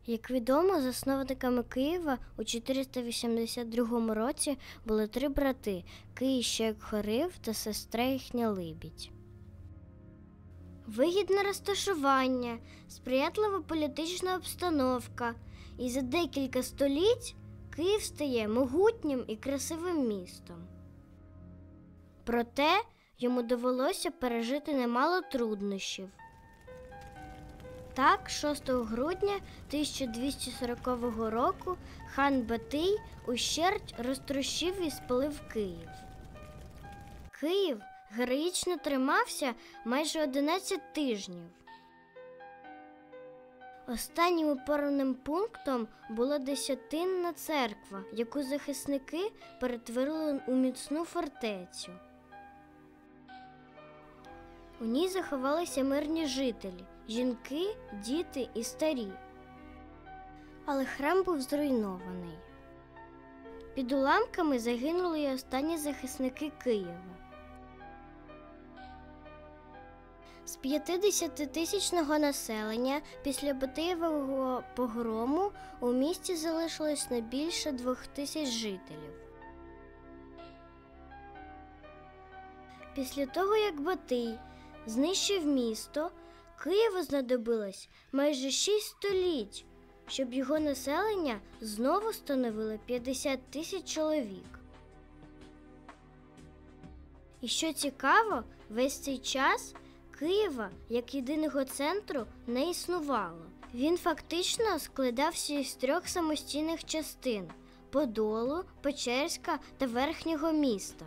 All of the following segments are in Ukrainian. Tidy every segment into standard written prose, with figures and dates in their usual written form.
Як відомо, засновниками Києва у 482 році були 3 брати – Кий, Щек, Хорив та сестра їхня Либідь. Вигідне розташування, сприятлива політична обстановка, і за декілька століть Київ стає могутнім і красивим містом. Проте йому довелося пережити немало труднощів. Так, 6 грудня 1240 року хан Батий ущерть розтрощив і спалив Київ. Київ героїчно тримався майже 11 тижнів. Останнім опорним пунктом була Десятинна церква, яку захисники перетворили у міцну фортецю. У ній заховалися мирні жителі – жінки, діти і старі. Але храм був зруйнований. Під уламками загинули й останні захисники Києва. З 50-тисячного населення після Батиєвого погрому у місті залишилось не більше 2000 жителів. Після того, як Батий знищив місто, Києву знадобилось майже 6 століть, щоб його населення знову становило 50 000 чоловік. І що цікаво, весь цей час Києва як єдиного центру не існувало. Він фактично складався із 3 самостійних частин – Подолу, Печерська та Верхнього міста.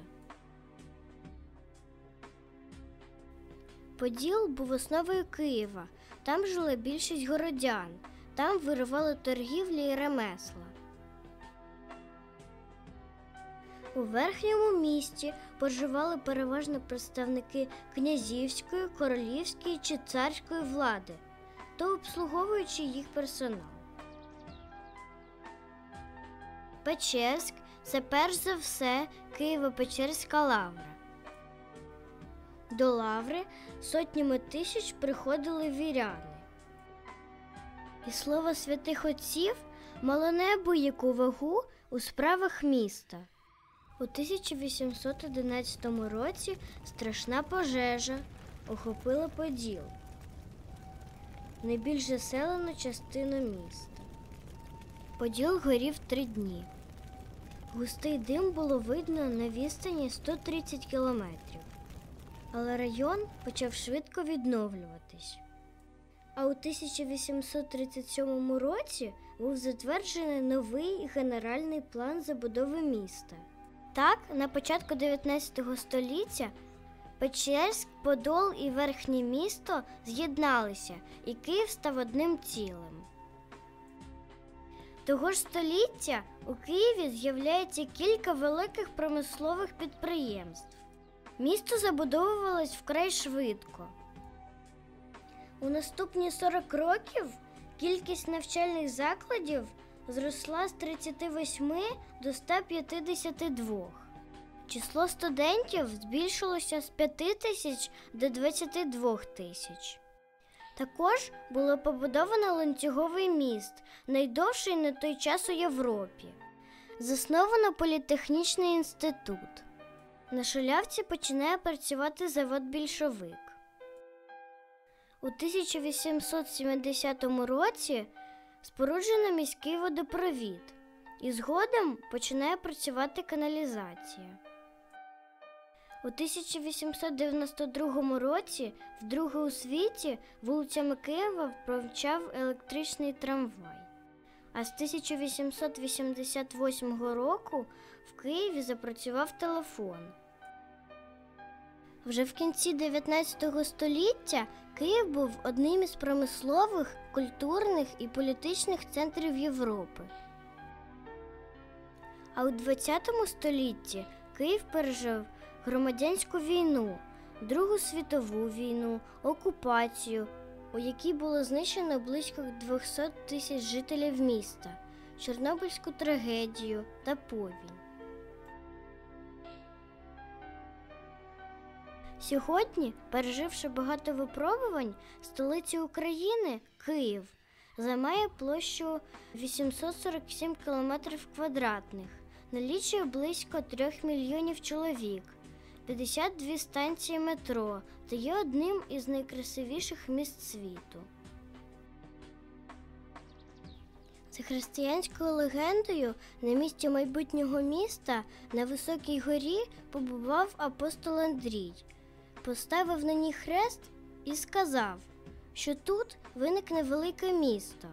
Поділ був основою Києва, там жила більшість городян, там виривали торгівлі і ремесла. У Верхньому місті проживали переважно представники князівської, королівської чи царської влади, то обслуговуючи їх персонал. Печерськ – це перш за все Києво-Печерська лавра. До лаври сотнями тисяч приходили віряни. І слово святих отців мало неабияку вагу у справах міста. У 1811 році страшна пожежа охопила Поділ, найбільш заселену частину міста. Поділ горів 3 дні. Густий дим було видно на відстані 130 кілометрів. Але район почав швидко відновлюватись. А у 1837 році був затверджений новий генеральний план забудови міста. Так, на початку 19 століття Печерськ, Подол і Верхнє місто з'єдналися, і Київ став одним цілим. Того ж століття у Києві з'являється кілька великих промислових підприємств. Місто забудовувалось вкрай швидко. У наступні 40 років кількість навчальних закладів зросла з 38 до 152. Число студентів збільшилося з 5000 до 22 тисяч. Також було побудовано ланцюговий міст, найдовший на той час у Європі. Засновано політехнічний інститут. На Шулявці починає працювати завод «Більшовик». У 1870 році споруджено міський водопровід, і згодом починає працювати каналізація. У 1892 році вдруге у світі вулицями Києва промчав електричний трамвай. А з 1888 року в Києві запрацював телефон. Вже в кінці 19 століття Київ був одним із промислових, культурних і політичних центрів Європи. А у 20 столітті Київ пережив громадянську війну, Другу світову війну, окупацію, у якій було знищено близько 200 тисяч жителів міста, Чорнобильську трагедію та повінь. Сьогодні, переживши багато випробувань, столиця України, Київ, займає площу 847 кілометрів квадратних, налічує близько 3 мільйонів чоловік, 52 станції метро та є одним із найкрасивіших міст світу. За християнською легендою, на місці майбутнього міста на високій горі побував апостол Андрій, поставив на ній хрест і сказав, що тут виникне велике місто.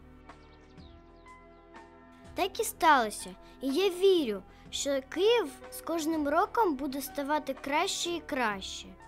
Так і сталося, і я вірю, що Київ з кожним роком буде ставати краще і краще.